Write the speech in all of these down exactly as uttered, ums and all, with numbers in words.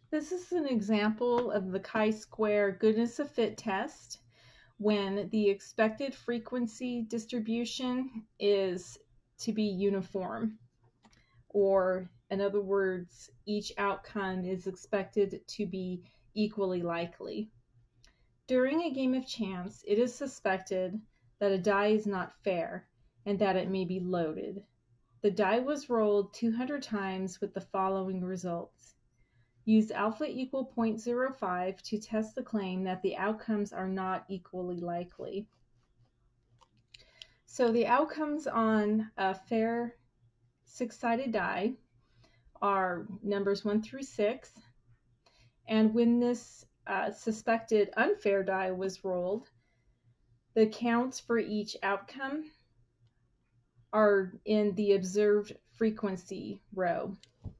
This is an example of the chi-square goodness of fit test when the expected frequency distribution is to be uniform, or in other words, each outcome is expected to be equally likely. During a game of chance, it is suspected that a die is not fair and that it may be loaded. The die was rolled two hundred times with the following results. Use alpha equal zero point zero five to test the claim that the outcomes are not equally likely. So the outcomes on a fair six-sided die are numbers one through six, and when this uh, suspected unfair die was rolled, the counts for each outcome are in the observed frequency row.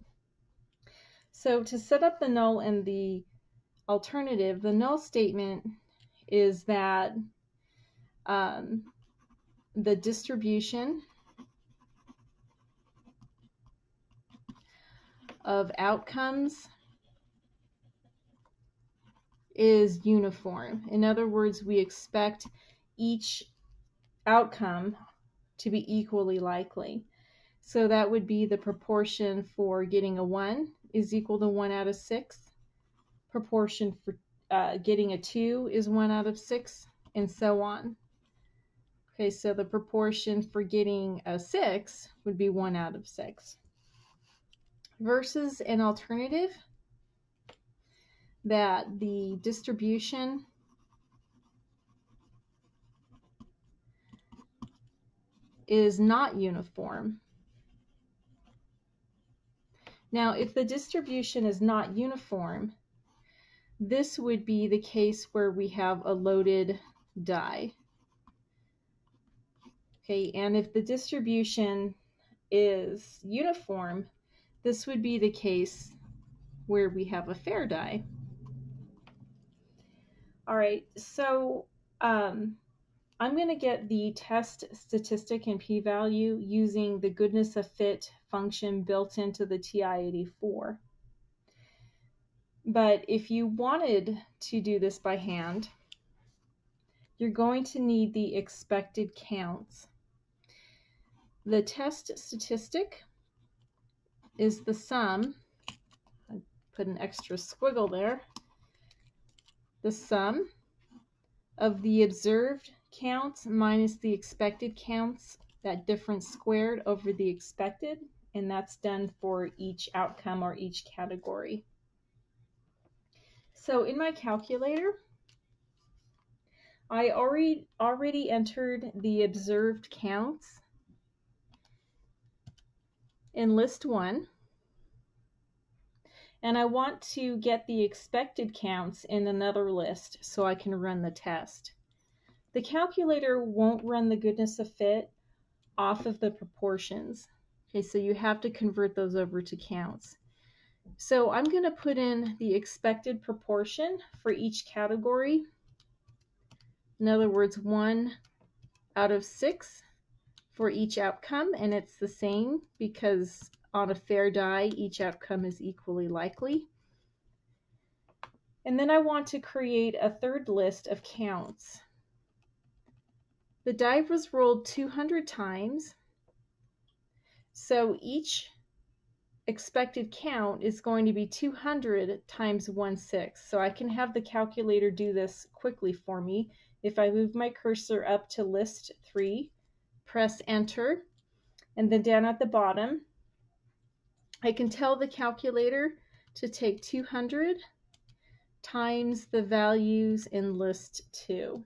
So to set up the null and the alternative, the null statement is that um, the distribution of outcomes is uniform. In other words, we expect each outcome to be equally likely. So that would be the proportion for getting a one is equal to one out of six. Proportion for uh, getting a two is one out of six, and so on. Okay, so the proportion for getting a six would be one out of six. Versus an alternative that the distribution is not uniform. Now, if the distribution is not uniform, this would be the case where we have a loaded die. Okay, and if the distribution is uniform, this would be the case where we have a fair die. All right, so um, I'm going to get the test statistic and p-value using the goodness of fit function built into the T I eighty-four. But if you wanted to do this by hand, you're going to need the expected counts. The test statistic is the sum, I put an extra squiggle there, the sum of the observed counts minus the expected counts, that difference squared over the expected, and that's done for each outcome or each category. So in my calculator, I already, already entered the observed counts in list one, and I want to get the expected counts in another list so I can run the test. The calculator won't run the goodness of fit off of the proportions. Okay, so you have to convert those over to counts. So I'm going to put in the expected proportion for each category. In other words, one out of six for each outcome, and it's the same because on a fair die, each outcome is equally likely. And then I want to create a third list of counts. The die was rolled two hundred times, so each expected count is going to be two hundred times one sixth. So I can have the calculator do this quickly for me. If I move my cursor up to list three, press enter, and then down at the bottom, I can tell the calculator to take two hundred times the values in list two.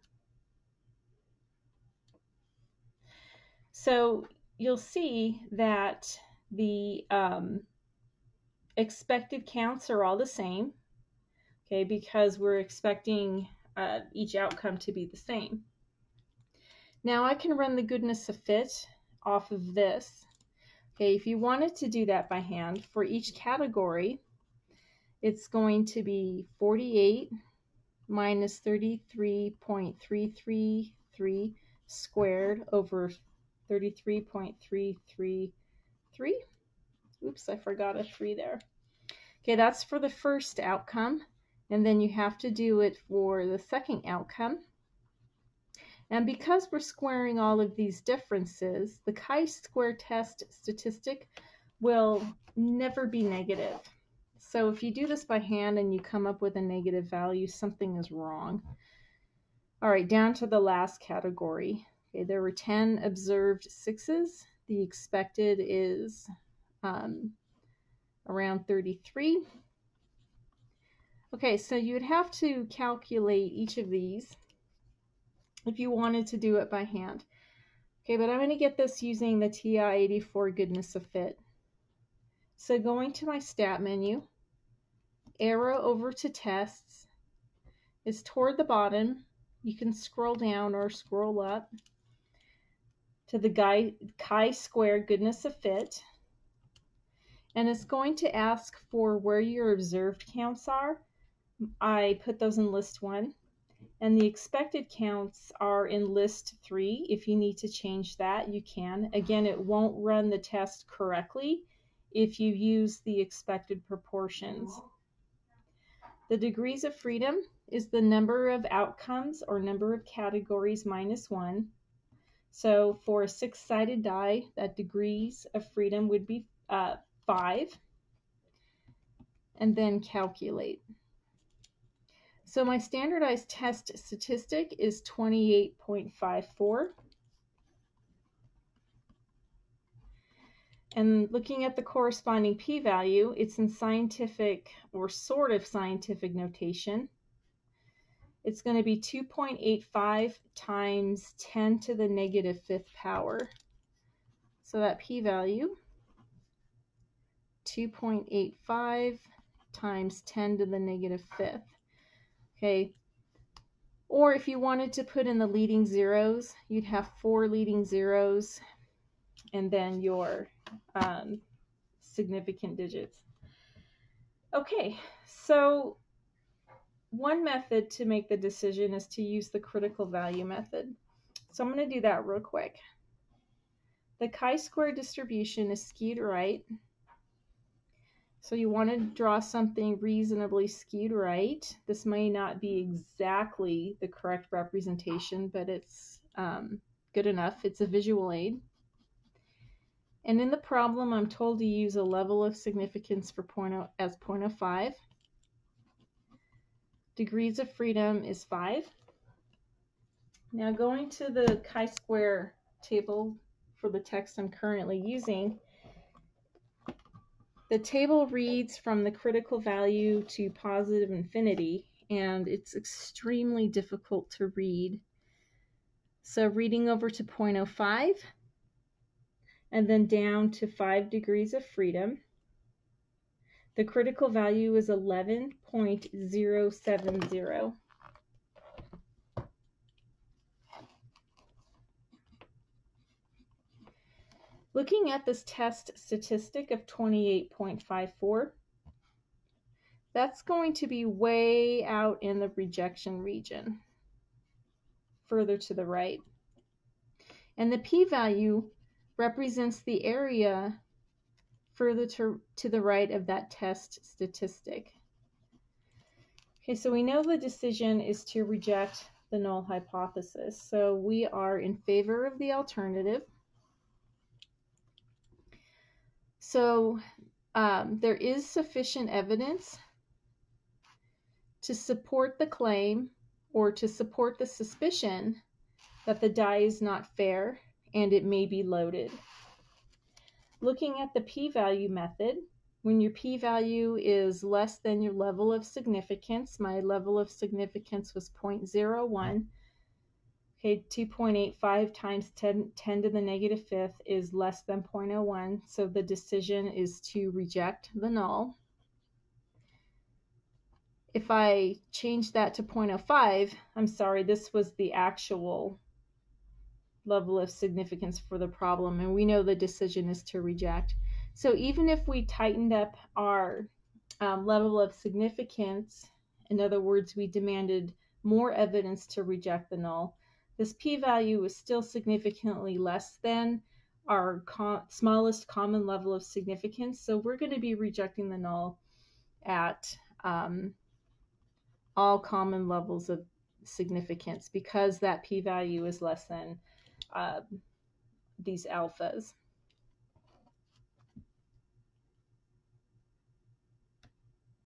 So you'll see that the um, expected counts are all the same, okay, because we're expecting uh, each outcome to be the same. Now I can run the goodness of fit off of this. Okay, if you wanted to do that by hand, for each category, it's going to be forty-eight minus thirty-three point three three three squared over thirty-three point three three three. Oops, I forgot a three there. Okay, that's for the first outcome, and then you have to do it for the second outcome. And because we're squaring all of these differences, the chi-square test statistic will never be negative. So if you do this by hand and you come up with a negative value, something is wrong. All right, down to the last category. Okay, there were ten observed sixes. The expected is um, around thirty-three. Okay, so you'd have to calculate each of these if you wanted to do it by hand. Okay, but I'm going to get this using the T I eighty-four goodness of fit. So going to my stat menu, arrow over to tests, is toward the bottom. You can scroll down or scroll up to the chi-square goodness of fit, and it's going to ask for where your observed counts are. I put those in list one, and the expected counts are in list three. If you need to change that, you can. Again, it won't run the test correctly if you use the expected proportions. The degrees of freedom is the number of outcomes or number of categories minus one. So for a six-sided die, that degrees of freedom would be uh, five. And then calculate. So my standardized test statistic is twenty-eight point five four. And looking at the corresponding p-value, it's in scientific or sort of scientific notation. It's going to be two point eight five times ten to the negative fifth power. So that p-value, two point eight five times ten to the negative fifth. Okay. Or if you wanted to put in the leading zeros, you'd have four leading zeros and then your um, significant digits. Okay, so one method to make the decision is to use the critical value method. So I'm going to do that real quick. The chi-square distribution is skewed right. So you want to draw something reasonably skewed right. This may not be exactly the correct representation, but it's um, good enough. It's a visual aid. And in the problem, I'm told to use a level of significance for point oh, as zero point zero five. Degrees of freedom is five. Now going to the chi-square table for the text I'm currently using, the table reads from the critical value to positive infinity, and it's extremely difficult to read. So reading over to zero point zero five, and then down to five degrees of freedom, the critical value is eleven point zero seven zero. Looking at this test statistic of twenty-eight point five four, that's going to be way out in the rejection region, further to the right. And the p-value represents the area further to, to the right of that test statistic. Okay, so we know the decision is to reject the null hypothesis. So we are in favor of the alternative. So um, there is sufficient evidence to support the claim or to support the suspicion that the die is not fair and it may be loaded. Looking at the p-value method, when your p-value is less than your level of significance, my level of significance was zero point zero one, okay, two point eight five times ten, ten to the negative fifth is less than zero point zero one, so the decision is to reject the null. If I change that to zero point zero five, I'm sorry, this was the actual level of significance for the problem, and we know the decision is to reject. So even if we tightened up our um, level of significance, in other words, we demanded more evidence to reject the null, this p-value is still significantly less than our com smallest common level of significance, so we're going to be rejecting the null. at um, all common levels of significance because that p-value is less than uh, these alphas.